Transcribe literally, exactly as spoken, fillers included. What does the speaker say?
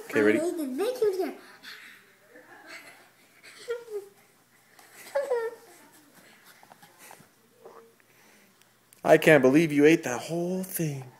Okay, ready? I can't believe you ate that whole thing.